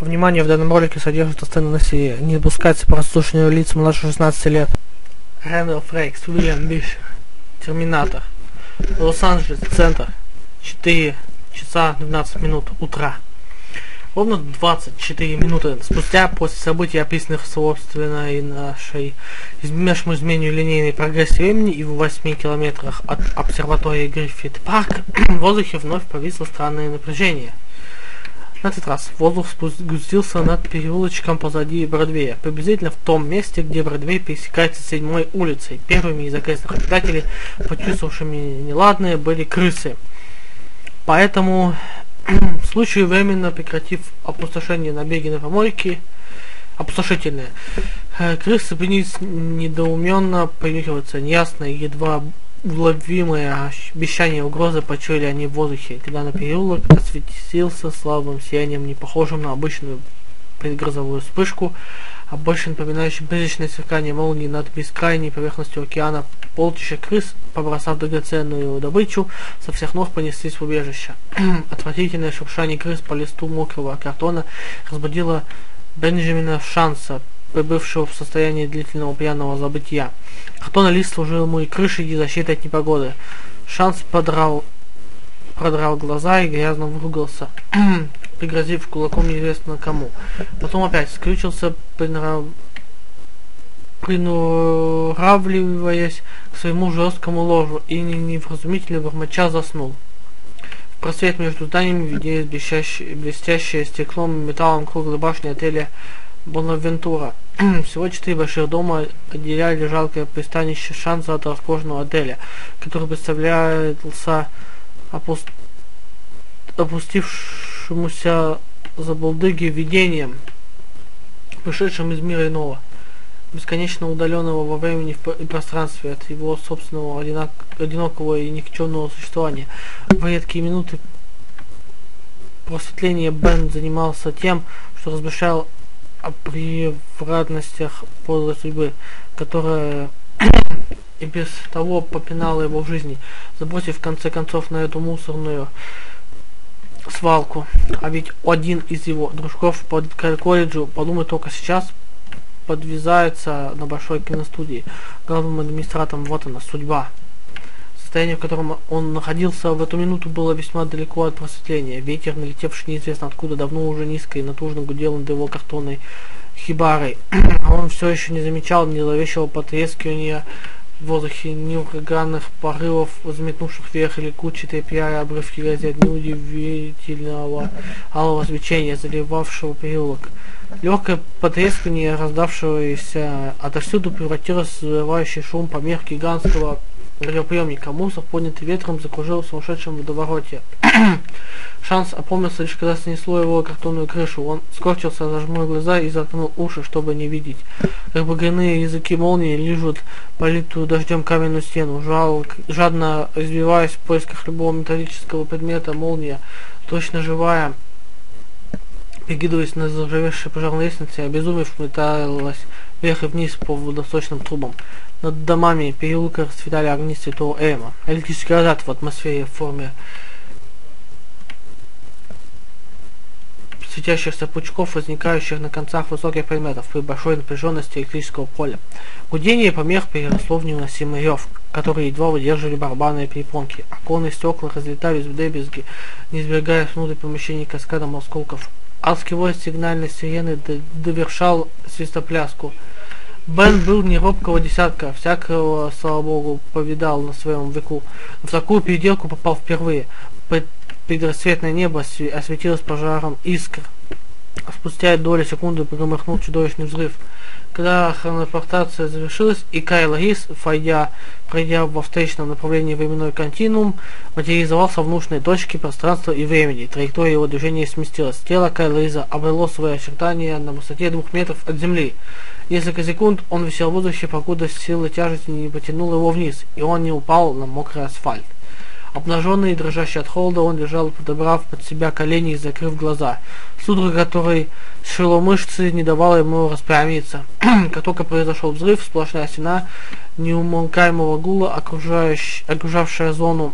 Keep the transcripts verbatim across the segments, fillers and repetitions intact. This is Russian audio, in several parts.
Внимание, в данном ролике содержится сцена насилия. Не допускается прослушивание лиц младше шестнадцати лет. Рэндалл Фрейкс, Уильям Биффер, Терминатор, Лос-Анджелес, Центр, четыре часа двенадцать минут утра. Ровно двадцать четыре минуты спустя после событий, описанных в собственной нашей изменяющему изменению линейной прогрессии времени и в восьми километрах от обсерватории Гриффит Парк, в воздухе вновь повисло странное напряжение. На этот раз воздух сгустился над переулочком позади Бродвея, приблизительно в том месте, где Бродвей пересекается с седьмой улицей. Первыми из окрестных обитателей, почувствовавшими неладное, были крысы. Поэтому, в случае временно прекратив опустошение набеги на помойки, опустошительные, крысы принялись недоуменно принюхиваться. Неясное, едва уловимое обещание угрозы почуяли они в воздухе, когда на переулок осветился слабым сиянием, не похожим на обычную предгрозовую вспышку, а больше напоминающим призрачное сверкание молнии над бескрайней поверхностью океана. Полчища крыс, побросав драгоценную добычу, со всех ног понеслись в убежище. Отвратительное шуршание крыс по листу мокрого картона разбудило Бенджамина Шанса, пребывшего в состоянии длительного пьяного забытия. Картонный лист служил ему и крышей, и защитой от непогоды. Шанс подрал, продрал глаза и грязно выругался, пригрозив кулаком неизвестно кому. Потом опять скрючился, принрав... приноравливаясь к своему жесткому ложу, и невразумительно бормоча заснул. В просвет между зданиями виднелись блестящие, блестящие стеклом и металлом круглой башни отеля Бонавентура. Всего четыре больших дома отделяли жалкое пристанище Шанса от роскошного отеля, который представлялся опуст... опустившемуся за булдыги видением, пришедшим из мира иного, бесконечно удаленного во времени и пространстве от его собственного одинок... одинокого и никчемного существования. В редкие минуты просветления Бен занимался тем, что размышлял о превратностях подлой судьбы, которая и без того попинала его в жизни, забросив в конце концов на эту мусорную свалку. А ведь один из его дружков по колледжу, подумай только сейчас, подвязается на большой киностудии главным администратором. Вот она, судьба. Состояние, в котором он находился в эту минуту, было весьма далеко от просветления. Ветер, налетевший неизвестно откуда, давно уже низко и натужно гудел над его картонной хибарой. А он все еще не замечал ни зловещего потрескивания в воздухе, ни ураганных порывов, взметнувших вверх или кучатые пьяные обрывки газет, ни удивительного алого свечения, заливавшего переулок. Легкое потрескивание, раздавшееся отовсюду, превратилось в взрывающий шум помех гигантского радиоприемника. Мусор, поднятый ветром, закружил в сумасшедшем водовороте. Шанс опомнился лишь когда снесло его картонную крышу. Он скорчился, зажмурил глаза и заткнул уши, чтобы не видеть, как багряные языки молнии лижут политую дождем каменную стену. Жал, жадно извиваясь в поисках любого металлического предмета, молния, точно живая, прикидываясь на заржавевшей пожарной лестнице, обезумев, металась вверх и вниз по водосточным трубам. Над домами переулка расцветали огни святого Эма. Электрический разряд в атмосфере в форме светящихся пучков, возникающих на концах высоких предметов при большой напряженности электрического поля. Гудение помех переросло в невыносимый рев, который едва выдерживали барабанные перепонки. Оконные стекла разлетались в дребезги, не избегая внутрь помещений каскадом осколков. Адский вой сигнальной сирены довершал свистопляску. Бен был не робкого десятка, всякого, слава богу, повидал на своем веку. В такую переделку попал впервые. Предрассветное небо осветилось пожаром искр. Спустя доли секунды громыхнул чудовищный взрыв. Когда хронопортация завершилась, и Кайл Рис, пройдя, пройдя во встречном направлении временной континуум, материализовался в нужной точке пространства и времени. Траектория его движения сместилась. Тело Кайла Риза обрело свои очертания на высоте двух метров от земли. Несколько секунд он висел в воздухе, покуда сила тяжести не потянула его вниз, и он не упал на мокрый асфальт. Обнаженный и дрожащий от холода, он лежал, подобрав под себя колени и закрыв глаза. Судорога, которой сшила мышцы, не давала ему распрямиться. Как только произошел взрыв, сплошная стена неумолкаемого гула, окружавшая зону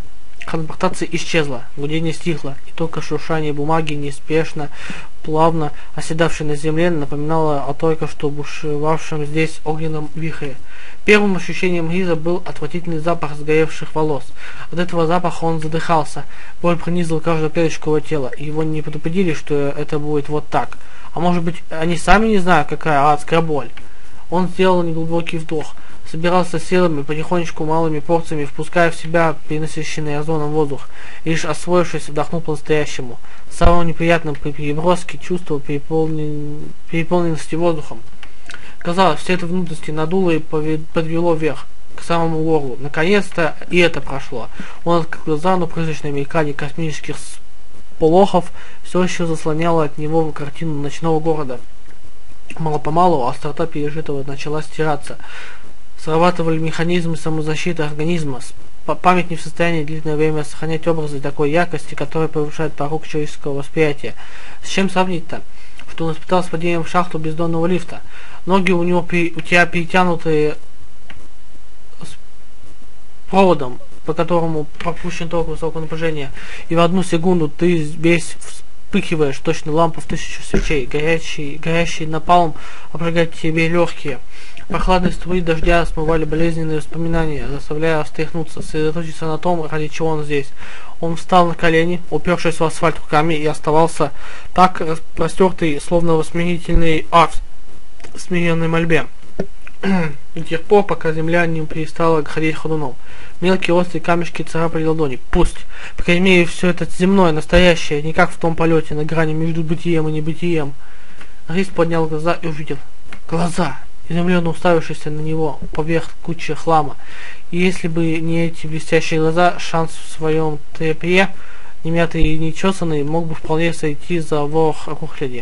Конвертация исчезла, гудение стихло, и только шуршание бумаги, неспешно, плавно оседавшей на земле, напоминало о только что бушевавшем здесь огненном вихре. Первым ощущением Гиза был отвратительный запах сгоревших волос. От этого запаха он задыхался, боль пронизывала каждую клеточку его тела, и его не предупредили, что это будет вот так. А может быть, они сами не знают, какая адская боль. Он сделал неглубокий вдох, собирался силами, потихонечку малыми порциями, впуская в себя перенасыщенный озоном воздух, и лишь освоившись, вдохнул по-настоящему. Самым неприятным при переброске чувство переполнен... переполненности воздухом. Казалось, все это внутренности надуло и подвело вверх, к самому горлу. Наконец-то и это прошло. Он открыл глаза, но призрачное мелькание космических сполохов все еще заслоняло от него картину ночного города. Мало-помалу острота пережитого начала стираться. Срабатывали механизмы самозащиты организма. Память не в состоянии длительное время сохранять образы такой яркости, которая повышает порог человеческого восприятия. С чем сравнить-то? Что он испытал с падением в шахту бездонного лифта. Ноги у него у тебя перетянутые с проводом, по которому пропущен ток высокого напряжения, и в одну секунду ты весь вспыхиваешь, точно лампа в тысячу свечей, горячий, горящий напалм обжигает тебе легкие. Прохладные струи дождя смывали болезненные воспоминания, заставляя встряхнуться, сосредоточиться на том, ради чего он здесь. Он встал на колени, упершись в асфальт руками, и оставался так распростертый, словно в смирительный акт, смиренной мольбе. До тех пор, пока земля не перестала ходить ходуном. Мелкие острые камешки царапали ладони. Пусть. По крайней мере, все это земное, настоящее, не как в том полете, на грани между бытием и небытием. Рис поднял глаза и увидел. Глаза! Изумленно уставившийся на него поверх кучи хлама. И если бы не эти блестящие глаза, шанс в своем трепе, не мятый и не чесанный, мог бы вполне сойти за ворох рухляди.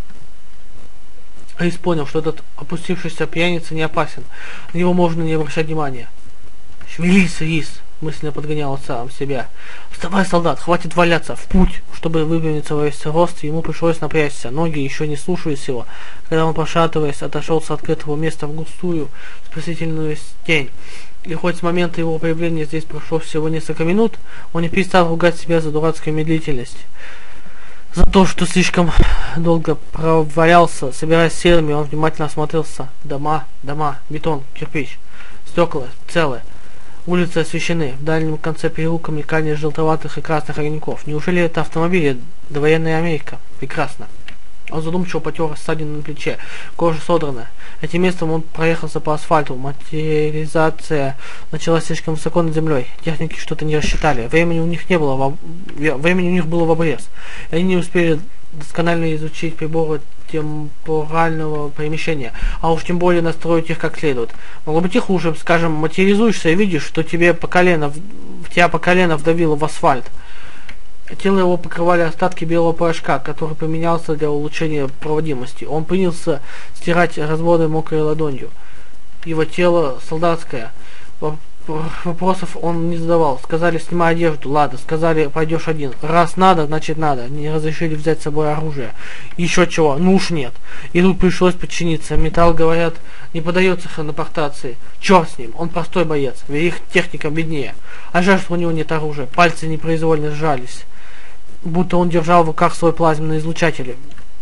Рис понял, что этот опустившийся пьяница не опасен. На него можно не обращать внимания. «Шевелись, Рис!» — мысленно подгонял сам себя. «Вставай, солдат, хватит валяться! В путь!» Чтобы выпрямиться во весь рост, ему пришлось напрячься. Ноги еще не слушались его, когда он, пошатываясь, отошел с открытого места в густую, спасительную тень. И хоть с момента его появления здесь прошло всего несколько минут, он не перестал ругать себя за дурацкую медлительность. За то, что слишком долго провалялся, собираясь силами, он внимательно осмотрелся. Дома, дома, бетон, кирпич, стекла целые. Улицы освещены. В дальнем конце переулка мелькание желтоватых и красных огоньков. Неужели это автомобили? Довоенная Америка. Прекрасно. Он задумчиво потер ссадину на плече. Кожа содрана. Этим местом он проехался по асфальту. Материализация началась слишком высоко над землей. Техники что-то не рассчитали. Времени у них не было. В... Времени у них было в обрез. И они не успели досконально изучить приборы темпорального перемещения, а уж тем более настроить их как следует. Могло быть и хуже, скажем, материализуешься и видишь, что тебе по колено, в тебя по колено вдавило в асфальт. Тело его покрывали остатки белого порошка, который применялся для улучшения проводимости. Он принялся стирать разводы мокрой ладонью. Его тело солдатское. Вопросов он не задавал. Сказали, снимай одежду. Ладно, сказали, пойдешь один. Раз надо, значит надо. Не разрешили взять с собой оружие. Еще чего? Ну уж нет. И тут пришлось подчиниться. Металл, говорят, не поддается хронопортации. Черт с ним, он простой боец. Ведь их техника беднее. А жаль, что у него нет оружия. Пальцы непроизвольно сжались. Будто он держал в руках свой плазменный излучатель.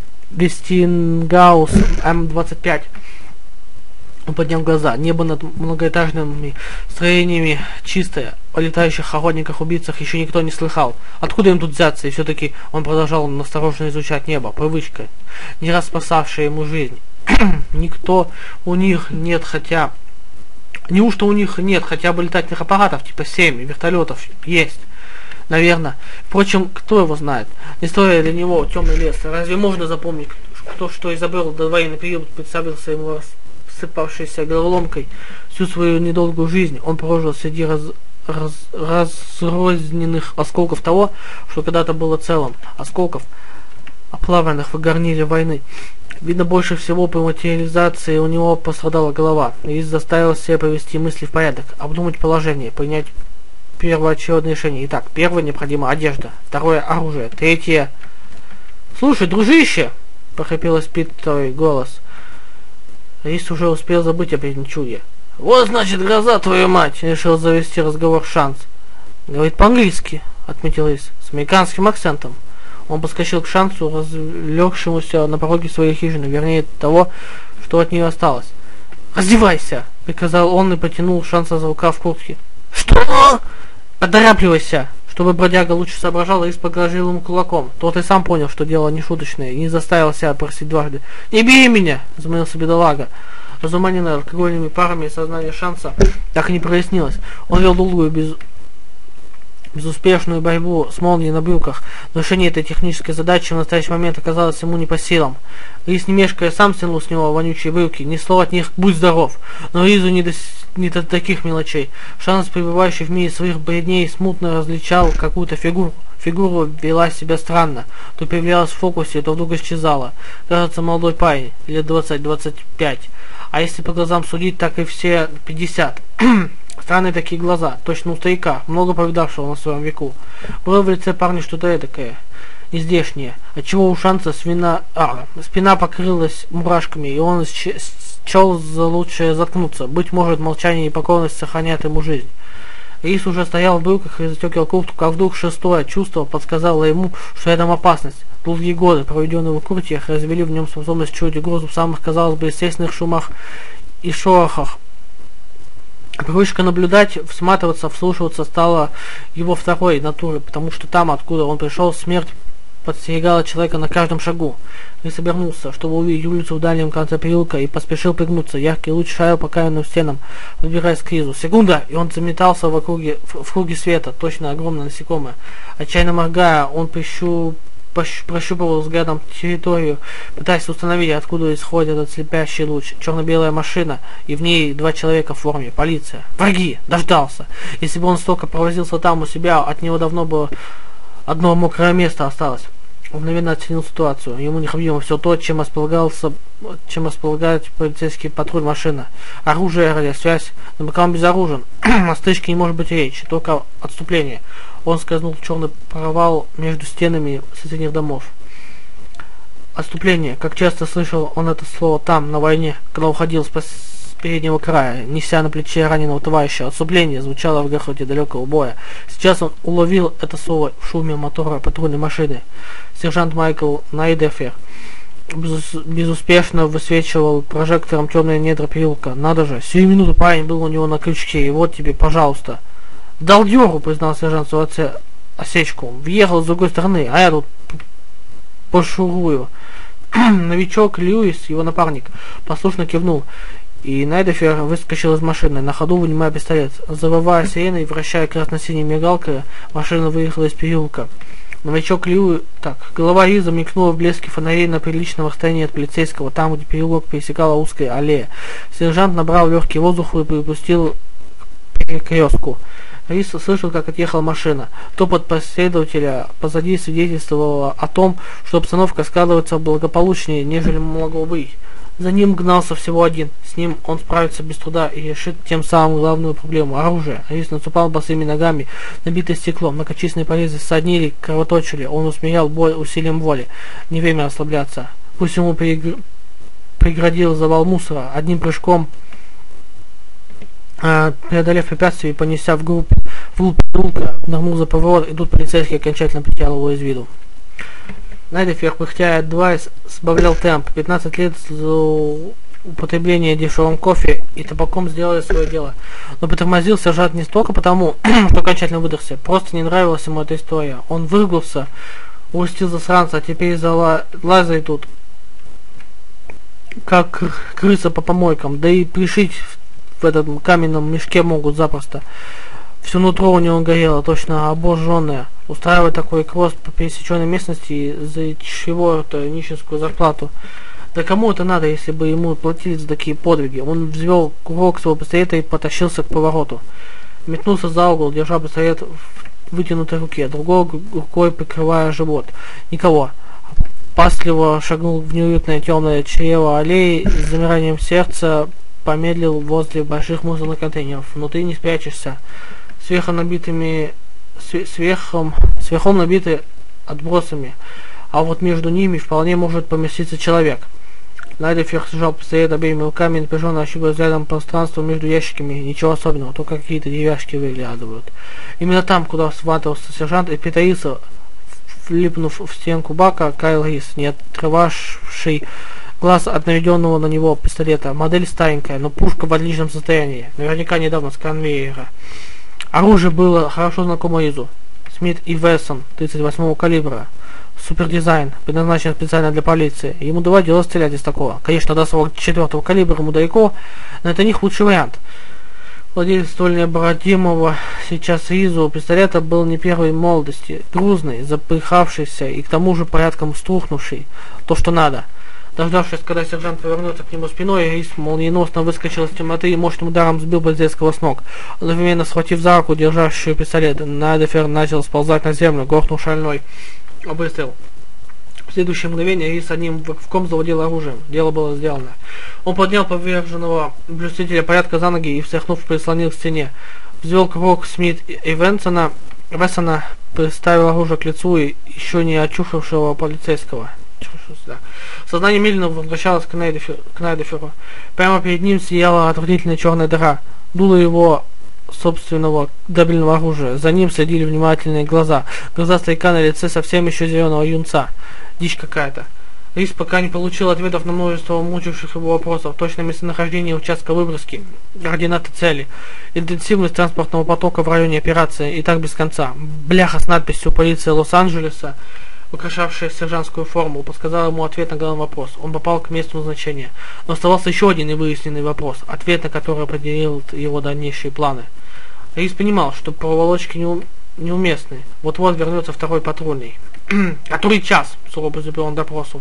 Вестингаус эм двадцать пять. Он поднял глаза. Небо над многоэтажными строениями чистое. О летающих охотниках-убийцах еще никто не слыхал. Откуда им тут взяться? И все-таки он продолжал настороженно изучать небо. Привычка, не раз спасавшая ему жизнь. Никто у них нет, хотя... Неужто у них нет хотя бы летательных аппаратов, типа семь, вертолетов? Есть. Наверное. Впрочем, кто его знает? Не стоя для него темный лес. Разве можно запомнить, кто что изобрел до военный период, представился ему рассыпавшейся головоломкой всю свою недолгую жизнь? Он прожил среди раз, раз, разрозненных осколков того, что когда-то было целым. Осколков, оплавленных в горниле войны. Видно, больше всего при материализации у него пострадала голова. И заставил себя привести мысли в порядок, обдумать положение, принять первоочередное решение. Итак, первое необходимо одежда, второе оружие, третье... Слушай, дружище! Прохрипел испитый голос. Рис уже успел забыть о причуде. Вот значит гроза, твою мать! Решил завести разговор Шанс. Говорит по-английски, отметил Рис, с американским акцентом. Он подскочил к Шансу, разлегшемуся на пороге своей хижины, вернее того, что от нее осталось. «Раздевайся!» — приказал он и потянул Шанса за рукав куртки. «Что?» «Поторапливайся!» Чтобы бродяга лучше соображал, Рис погрозил ему кулаком. Тот и сам понял, что дело не шуточное, и не заставил себя просить дважды. «Не бей меня!» — взмолился бедолага. Разуманенный алкогольными парами сознание Шанса так и не прояснилось. Он вел долгую без... безуспешную борьбу с молнией на брюках, но решение этой технической задачи в настоящий момент оказалось ему не по силам. Рис, не мешкая, сам стянул с него вонючие брюки, ни слова от них «будь здоров», но Ризу не до, не до таких мелочей. Шанс, пребывающий в мире своих бредней, смутно различал какую-то фигуру. Фигура вела себя странно, то появлялась в фокусе, то вдруг исчезала. Кажется, молодой парень, лет двадцать-двадцать пять, а если по глазам судить, так и все пятьдесят. Странные такие глаза, точно у старика, много повидавшего на своем веку. Было в лице парня что-то эдакое, нездешнее, отчего у Шанса свина... а, спина покрылась мурашками, и он счел за лучшее заткнуться. Быть может, молчание и покорность сохранят ему жизнь. Рис уже стоял в брюках и затекал куртку, как вдруг шестое чувство подсказало ему, что рядом опасность. Долгие годы, проведенные в укрытиях, развели в нем способность чуять угрозу в самых, казалось бы, естественных шумах и шорохах. Привычка наблюдать, всматриваться, вслушиваться стала его второй натурой, потому что там, откуда он пришел, смерть подстерегала человека на каждом шагу. Рис обернулся, чтобы увидеть улицу в дальнем конце переулка, и поспешил пригнуться. Яркий луч шарил по каменным стенам, подбираясь к Ризу. Секунда, и он заметался в округе, в, в круге света, точно огромное насекомое. Отчаянно моргая, он прищу, пощ, прощупывал взглядом территорию, пытаясь установить, откуда исходит этот слепящий луч. Черно-белая машина, и в ней два человека в форме. Полиция. Враги! Дождался! Если бы он столько провозился там у себя, от него давно бы одно мокрое место осталось. Он мгновенно оценил ситуацию. Ему необходимо все то, чем располагался, чем располагает полицейский патруль машина. Оружие, радиосвязь. Но пока он безоружен, о стычке не может быть речи, только отступление. Он скользнул в черный провал между стенами соседних домов. Отступление. Как часто слышал он это слово там, на войне, когда уходил с переднего края, неся на плече раненого товарища. Отступление звучало в грохоте далекого боя. Сейчас он уловил это слово в шуме мотора патрульной машины. Сержант Майкл Найдефер безус безуспешно высвечивал прожектором темные недра переулка. Надо же, сию минуту парень был у него на крючке, и вот тебе, пожалуйста. Дал дёру, признал сержант свою осечку. Въехал с другой стороны, а я тут пошурую. Новичок Льюис, его напарник, послушно кивнул, и Найдефер выскочил из машины, на ходу вынимая пистолет. Завывая сиреной и вращая красно-синей мигалкой, машина выехала из переулка. Новичок Лью... Так, голова Риза мелькнула в блеске фонарей на приличном расстоянии от полицейского, там, где переулок пересекала узкая аллея. Сержант набрал легкий воздух и припустил к перекрестку. Рис слышал, как отъехала машина. Топот последователя позади свидетельствовал о том, что обстановка складывается благополучнее, нежели могло быть. За ним гнался всего один. С ним он справится без труда и решит тем самым главную проблему – оружие. Рис наступал босыми ногами, набитое стеклом. Многочисленные порезы ссаднили, кровоточили. Он усмирял боль усилием воли. Не время расслабляться. Пусть ему прегр... преградил завал мусора. Одним прыжком, э, преодолев препятствие и понеся в групп в переулка, нырнул за поворот, и тут полицейский окончательно потерял его из виду. Найдефер, пыхтя от Двайс, сбавлял темп. пятнадцать лет за употребление дешевым кофе и табаком сделали свое дело. Но притормозил сержант не столько потому, что окончательно выдохся. Просто не нравилась ему эта история. Он выругался, упустил засранца, а теперь зала... лазает тут, как крыса по помойкам. Да и пришить в этом каменном мешке могут запросто. Все нутро у него горело, точно обожженное. Устраивать такой кросс по пересеченной местности за чего-то нищенскую зарплату. Да кому это надо, если бы ему платили за такие подвиги? Он взвел курок своего пистолета и потащился к повороту. Метнулся за угол, держа пистолет в вытянутой руке, другой рукой прикрывая живот. Никого. Опасливо шагнул в неуютное темное чрево аллеи и с замиранием сердца помедлил возле больших мусорных контейнеров. Внутри не спрячешься. Сверху набитыми сверхом, сверхом набиты отбросами, а вот между ними вполне может поместиться человек. Найдефер сжал пистолет обеими руками и напряженно ощупывая взглядом пространство между ящиками. Ничего особенного, только какие-то деревяшки выглядывают. Именно там, куда сватывался сержант, и притаился, влипнув в стенку бака, Кайл Рис, не отрывавший глаз от наведенного на него пистолета. Модель старенькая, но пушка в отличном состоянии. Наверняка недавно с конвейера. Оружие было хорошо знакомо Ризу. Смит и Вессон тридцать восьмого калибра. Супердизайн, предназначен специально для полиции. Ему доводилось стрелять из такого. Конечно, до сорок четвёртого калибра ему далеко, но это не худший вариант. Владелец столь необратимого сейчас Ризу пистолета был не первой молодости. Грузный, запыхавшийся и к тому же порядком струхнувший. То, что надо. Дождавшись, когда сержант повернулся к нему спиной, Рис молниеносно выскочил из темноты и мощным ударом сбил полицейского с ног. Одновременно схватив за руку, держащую пистолет, Найдефер начал сползать на землю, грохнул шальной выстрел. В следующее мгновение Рис одним рывком завладел оружием. Дело было сделано. Он поднял поверженного блюстителя порядка за ноги и, встряхнув, прислонил к стене. Взвел курок Смит и Венсона, Вессона, приставил оружие к лицу и еще не очухавшего полицейского. Сознание медленно возвращалось к Найдеферу. к Найдеферу. Прямо перед ним сияла отвратительная черная дыра. Дуло его собственного дабельного оружия. За ним следили внимательные глаза. Глаза старика на лице совсем еще зеленого юнца. Дичь какая-то. Рис пока не получил ответов на множество мучивших его вопросов. Точное местонахождение участка выброски, координаты цели, интенсивность транспортного потока в районе операции и так без конца. Бляха с надписью «Полиция Лос-Анджелеса», украшавшая сержантскую форму, подсказал ему ответ на главный вопрос. Он попал к месту назначения. Но оставался еще один невыясненный вопрос, ответ на который определил его дальнейшие планы. Рис понимал, что проволочки неум... неуместны. Вот-вот вернется второй патрульный. «Который час?» — сурово приступил он к допросу.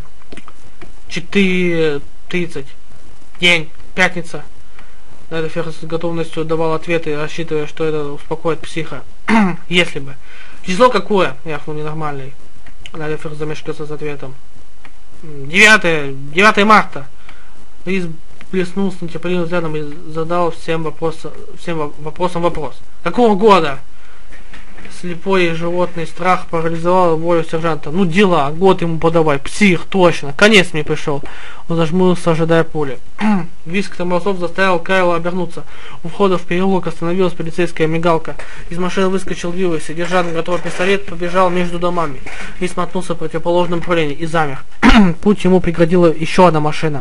«Четыре тридцать. День. Пятница». Найдефер с готовностью давал ответы, рассчитывая, что это успокоит психа. «Если бы». «Число какое?» — яхнул ненормальный. Найдефер замешкался с ответом. девятое. девятое марта. Рис блеснул с нетерпеливым взглядом и задал всем, вопроса, всем вопросам вопрос. «Какого года?» Слепой животный страх парализовал волю сержанта. «Ну дела, год ему подавай, псих, точно, конец мне пришел». Он зажмурился, ожидая пули. Визг тормозов заставил Кайла обернуться. У входа в переулок остановилась полицейская мигалка. Из машины выскочил Льюис и, держа на готовый пистолет, побежал между домами. Рис мотнулся в противоположном направлении и замер. Путь ему преградила еще одна машина.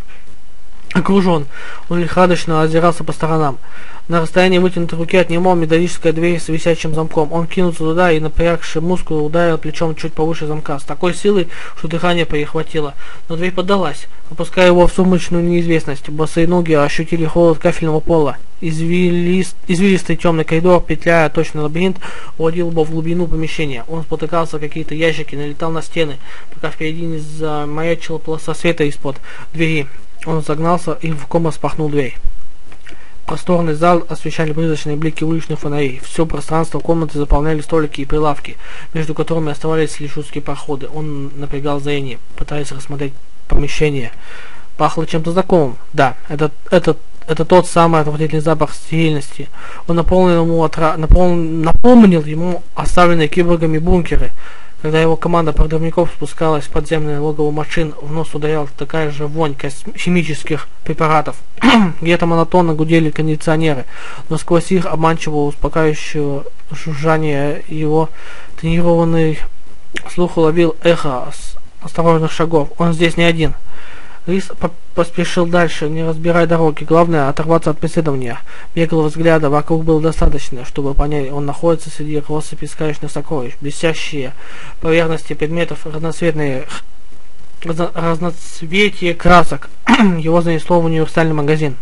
Окружен. Он лихорадочно озирался по сторонам. На расстоянии вытянутой руки от него металлическая дверь с висячим замком. Он кинулся туда и, напрягший мускулы, ударил плечом чуть повыше замка с такой силой, что дыхание перехватило. Но дверь поддалась, опуская его в сумрачную неизвестность. Босые ноги ощутили холод кафельного пола. Извилист... Извилистый темный коридор, петляя точно лабиринт, уводил его в глубину помещения. Он спотыкался о какие-то ящики, налетал на стены, пока впереди не замаячила полоса света из-под двери. Он загнался и рывком распахнул дверь. Просторный зал освещали призрачные блики уличных фонарей. Все пространство комнаты заполняли столики и прилавки, между которыми оставались лишь узкие проходы. Он напрягал зрение, пытаясь рассмотреть помещение. Пахло чем-то знакомым. Да, это, это, это тот самый отвратительный запах стерильности. Он наполнил ему отра... напол... напомнил ему оставленные киборгами бункеры. Когда его команда подрывников спускалась в подземное логово машин, в нос ударяла такая же вонь химических препаратов. Где-то монотонно гудели кондиционеры, но сквозь их обманчивого успокаивающего жужжания его тренированный слух уловил эхо осторожных шагов. Он здесь не один. Рис поспешил дальше, не разбирая дороги. Главное — оторваться от преследования. Беглого взгляда вокруг было достаточно, чтобы понять, он находится среди россыпи сказочных сокровищ. Блестящие поверхности предметов, разноцветные разно, разноцветие красок. Его занесло в универсальный магазин.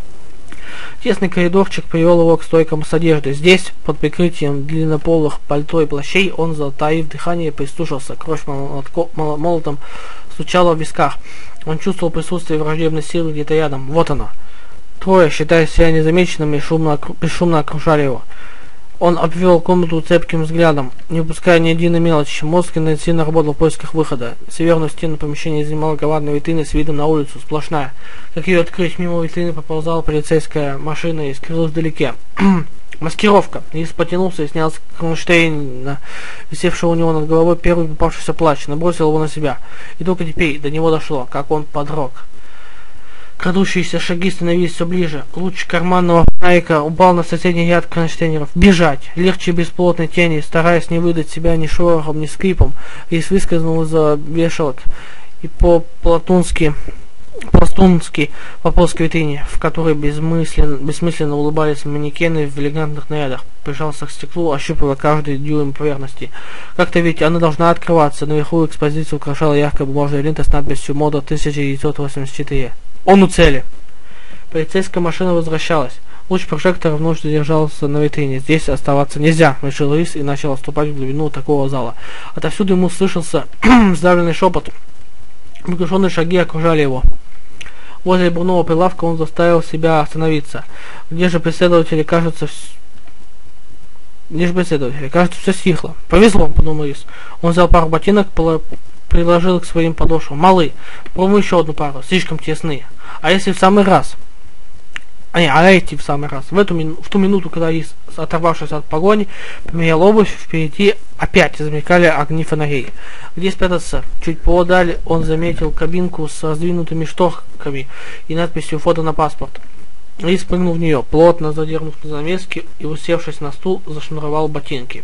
Тесный коридорчик привел его к стойкам с одеждой. Здесь, под прикрытием длиннополых пальто и плащей, он, затаив дыхание, прислушался. Кровь молотом стучала в висках. Он чувствовал присутствие враждебной силы где-то рядом. Вот оно. Трое, считая себя незамеченными, шумно, бесшумно окружали его. Он обвел комнату цепким взглядом, не упуская ни единой мелочи. Мозг интенсивно работал в поисках выхода. Северную стену помещения занимала громадная витрина с видом на улицу, сплошная. Как ее открыть? Мимо витрины поползала полицейская машина и скрылась вдалеке. Маскировка. Рис потянулся и снял с кронштейна, висевшего у него над головой, первый попавшийся плащ, набросил его на себя. И только теперь до него дошло, как он подрог. Крадущиеся шаги становились все ближе. Луч карманного фонарика упал на соседний ряд контейнеров. Бежать! Легче бесплотной тени, стараясь не выдать себя ни шорохом, ни скрипом, Рис выскользнул из-за вешалок и по-платунски пластунски пополз к витрине, в которой бессмысленно, бессмысленно улыбались манекены в элегантных нарядах. Прижался к стеклу, ощупывая каждый дюйм поверхности. Как-то ведь она должна открываться. Наверху экспозицию украшала яркая бумажная лента с надписью «Мода тысяча девятьсот восемьдесят четыре». Он у цели. Полицейская машина возвращалась. Луч прожектора вновь задержался на витрине. Здесь оставаться нельзя, решил Рис и начал отступать в глубину такого зала. Отовсюду ему слышался сдавленный шепот. Приглушенные шаги окружали его. Возле бурного прилавка он заставил себя остановиться. Где же преследователи, кажется, вс... Где же преследователи? Кажется, все стихло. Повезло, подумал Рис. Он взял пару ботинок, приложил к своим подошвам. Малы, пробуй еще одну пару, слишком тесные. А если в самый раз? А не, а эти в самый раз. В, эту, в ту минуту, когда Рис, оторвавшись от погони, поменял обувь, впереди опять замелькали огни фонарей. Где спрятаться? Чуть поодаль он заметил кабинку с раздвинутыми шторками и надписью «Фото на паспорт». Рис прыгнул в нее, плотно задернув занавески и, усевшись на стул, зашнуровал ботинки.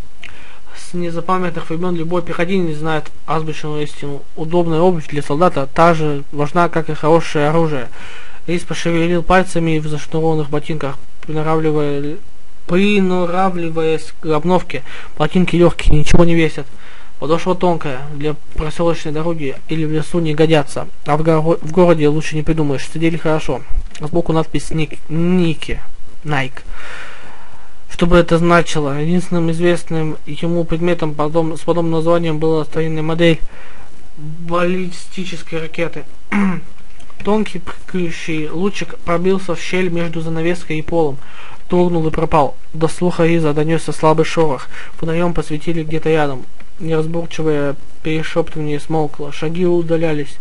С незапамятных времен любой пехотинец знает азбучную истину. Удобная обувь для солдата та же важна, как и хорошее оружие. Рис пошевелил пальцами в зашнурованных ботинках, приноравливая, приноравливаясь к обновке. Ботинки легкие, ничего не весят. Подошва тонкая, для проселочной дороги или в лесу не годятся. А в, горо в городе лучше не придумаешь. Сидели хорошо. Сбоку надпись Ник Ники. Nike. Что бы это значило? Единственным известным ему предметом подоб с подобным названием была старинная модель баллистической ракеты. Тонкий прыгающий лучик пробился в щель между занавеской и полом, дрогнул и пропал. До слуха Риза донесся слабый шорох. Фонарем посветили где-то рядом. Неразборчивое перешептывание смолкло. Шаги удалялись.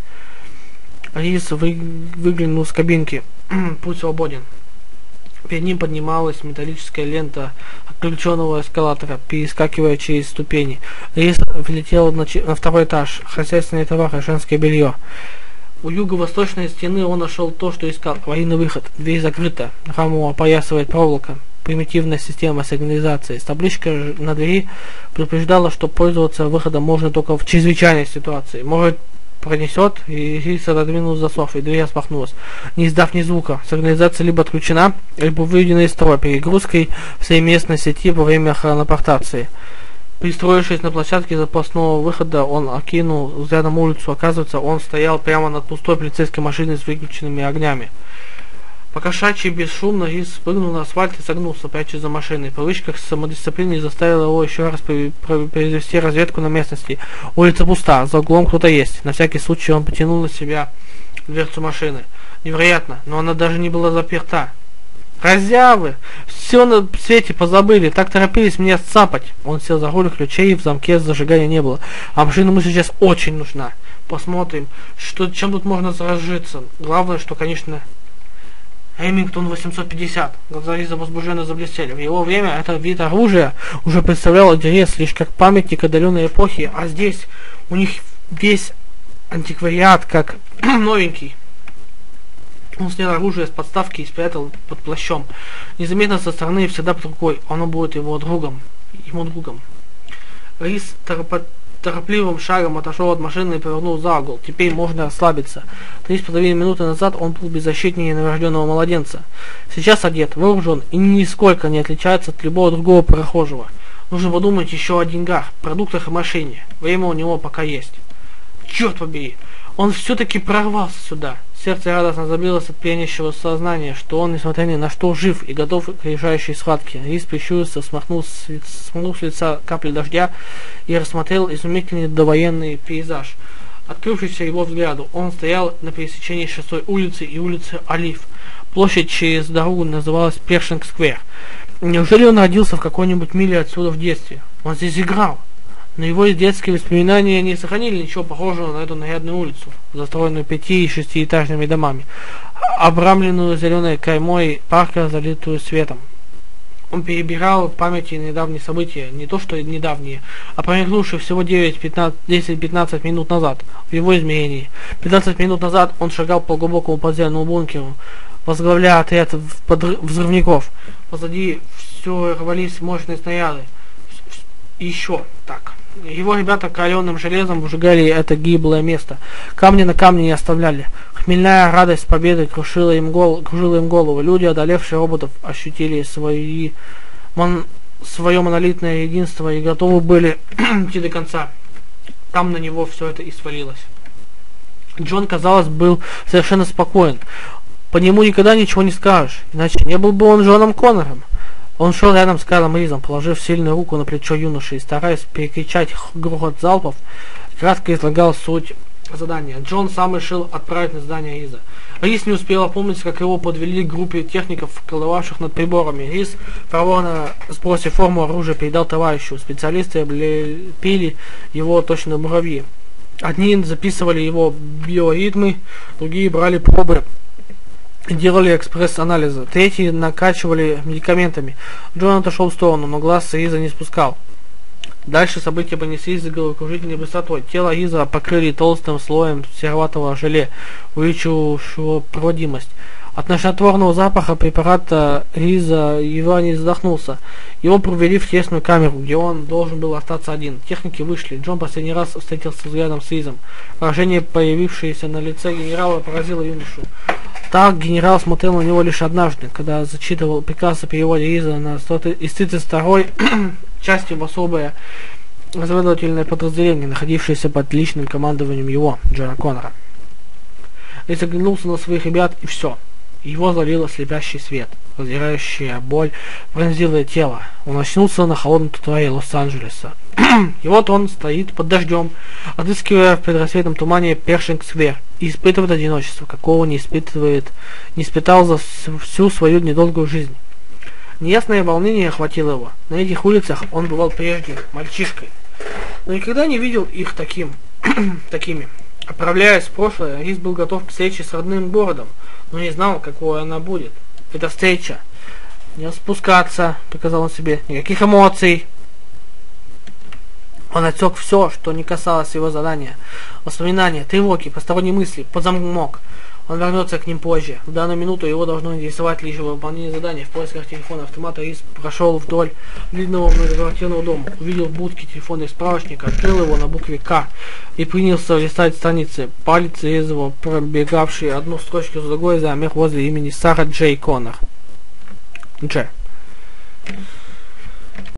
Риз вы выглянул с кабинки. Путь свободен. Перед ним поднималась металлическая лента отключенного эскалатора, перескакивая через ступени. Рис влетел на, на второй этаж. Хозяйственные товары, женское белье. У юго-восточной стены он нашел то, что искал. Аварийный выход. Дверь закрыта. Раму опоясывает проволока. Примитивная система сигнализации. Табличка на двери предупреждала, что пользоваться выходом можно только в чрезвычайной ситуации. Может, пронесет, и Рис отодвинул засов, и дверь распахнулась. Не издав ни звука, сигнализация либо отключена, либо выведена из строя перегрузкой всей местной сети во время хронопортации. Пристроившись на площадке запасного выхода, он окинул взглядом улицу. Оказывается, он стоял прямо над пустой полицейской машиной с выключенными огнями. Покошачьи бесшумно Рис спрыгнул на асфальт и согнулся, прячась за машиной. Привычка к самодисциплине заставила его еще раз произвести разведку на местности. Улица пуста, за углом кто-то есть. На всякий случай он потянул на себя дверцу машины. Невероятно, но она даже не была заперта. Разявы! Все на свете позабыли, так торопились меня сцапать. Он сел за руль, ключей в замке зажигания не было. А машина ему сейчас очень нужна. Посмотрим, что, чем тут можно разжиться. Главное, что, конечно, Ремингтон восемьсот пятьдесят. Глаза Риза возбужденно заблестели. В его время этот вид оружия уже представлял интерес лишь как памятник отдаленной эпохи, а здесь у них весь антиквариат как новенький. Он снял оружие с подставки и спрятал под плащом. Незаметно со стороны, всегда под рукой. Оно будет его другом. Ему другом. Рис торопо торопливым шагом отошел от машины и повернул за угол. Теперь можно расслабиться. Три с половиной минуты назад он был беззащитнее новорожденного младенца. Сейчас одет, вооружен и нисколько не отличается от любого другого прохожего. Нужно подумать еще о деньгах, продуктах и машине. Время у него пока есть. Черт побери! Он все-таки прорвался сюда. Сердце радостно забилось от пьянящего сознания, что он, несмотря ни на что, жив и готов к решающей схватке. Рис прищурился, смахнул с, смахнул с лица капли дождя и рассмотрел изумительный довоенный пейзаж. Открывшийся его взгляду, он стоял на пересечении шестой улицы и улицы Олив. Площадь через дорогу называлась Першинг-сквер. Неужели он родился в какой-нибудь миле отсюда в детстве? Он здесь играл. Но его детские воспоминания не сохранили ничего похожего на эту нарядную улицу, застроенную пяти- и шестиэтажными домами, обрамленную зеленой каймой парка, залитую светом. Он перебирал в памяти недавние события, не то что недавние, а промелькнувшие всего десять-пятнадцать минут назад, в его измерении. пятнадцать минут назад он шагал по глубокому подземному бункеру, возглавляя отряд взрывников. Позади все рвались мощные снаряды. И еще так. Его ребята каленым железом выжигали это гиблое место. Камни на камне не оставляли. Хмельная радость победы крушила им, гол, кружила им голову. Люди, одолевшие роботов, ощутили свои, мон, свое монолитное единство и готовы были идти до конца. Там на него все это и свалилось. Джон, казалось, был совершенно спокоен. По нему никогда ничего не скажешь, иначе не был бы он Джоном Коннором. Он шел рядом с Кайлом Ризом, положив сильную руку на плечо юноши и, стараясь перекричать грохот залпов, кратко излагал суть задания. Джон сам решил отправить на задание Риза. Риз не успел опомниться, как его подвели к группе техников, колдовавших над приборами. Риз, проворно сбросив форму оружия, передал товарищу. Специалисты облепили его точно муравьи. Одни записывали его биоритмы, другие брали пробы, делали экспресс-анализы, третьи накачивали медикаментами. Джон отошел в сторону, но глаз с Риза не спускал. Дальше события понеслись с головокружительной быстротой. Тело Риза покрыли толстым слоем сероватого желе, увеличивавшего проводимость. От тошнотворного запаха препарата Риза едва не задохнулся. Его провели в тесную камеру, где он должен был остаться один. Техники вышли. Джон последний раз встретился взглядом с Ризом. Выражение, появившееся на лице генерала, поразило юношу. Так генерал смотрел на него лишь однажды, когда зачитывал приказ о переводе Риза на из тридцать второй части в особое разведывательное подразделение, находившееся под личным командованием его, Джона Коннора. Риз оглянулся на своих ребят, и все. Его залило слепящий свет. Раздирающая боль пронзила тело. Он очнулся на холодном тротуаре Лос-Анджелеса. И вот он стоит под дождем, отыскивая в предрассветном тумане Першинг-сквер, и испытывает одиночество, какого не испытывает, не испытал за всю свою недолгую жизнь. Неясное волнение охватило его. На этих улицах он бывал прежде мальчишкой, но никогда не видел их таким, такими. Отправляясь в прошлое, Риз был готов к встрече с родным городом, но не знал, какой она будет. Эта встреча. Не спускаться, приказал он себе, никаких эмоций. Он отсек все, что не касалось его задания. Воспоминания, тревоги, посторонние мысли, под замок. Он вернется к ним позже. В данную минуту его должно интересовать лишь выполнение задания. В поисках телефона автомата Рис прошел вдоль длинного многоквартирного дома, увидел в будке телефонный справочник, открыл его на букве К и принялся листать страницы. Палец резво пробегавший одну строчку за другой, замер возле имени Сара Джей Коннор. Дж.